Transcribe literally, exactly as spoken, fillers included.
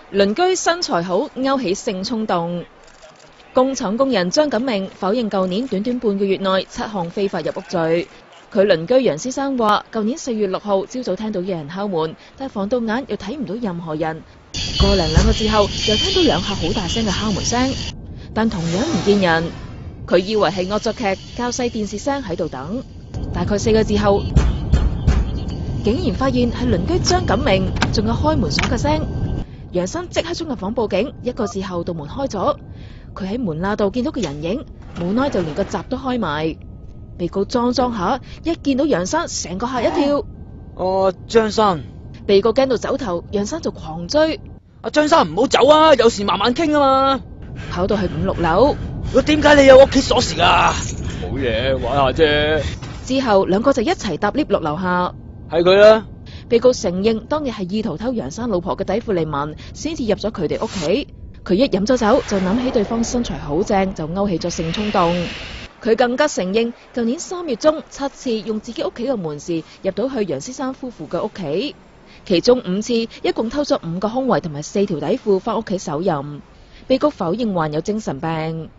鄰居身材好，勾起性衝動。工廠工人張錦明否認舊年短短半個月內七項非法入屋罪。佢鄰居楊先生話，舊年四月六號朝早聽到有人敲門，但防盜眼又睇唔到任何人。個零兩個之後，又聽到兩下好大聲嘅敲門聲，但同樣唔見人。佢以為係惡作劇，較細電視聲喺度等。大概四個字後，竟然發現係鄰居張錦明，仲有開門鎖嘅聲。楊生即刻衝入房報警，一個字後道門開咗，佢喺門罅度見到個人影，無奈就連個閘都開埋。被告裝裝下，一見到楊生，成個嚇一跳。 哦，張生。 被告驚到走頭，楊生就狂追。 阿張生唔好走啊，有事慢慢傾啊嘛。 跑到去五六樓。 我點解你有屋企鎖匙啊？冇嘢，玩下啫。 之後兩個就一齊搭 lift 落樓下。 係佢啦。 被告承認當日係意圖偷楊生老婆嘅底褲嚟聞，先至入咗佢哋屋企。佢一飲咗酒就諗起對方身材好正，就勾起咗性衝動。佢更加承認，舊年三月中七次用自己屋企嘅門匙入到去楊先生夫婦嘅屋企，其中五次一共偷咗五個胸圍同埋四條底褲返屋企手淫。被告否認患有精神病。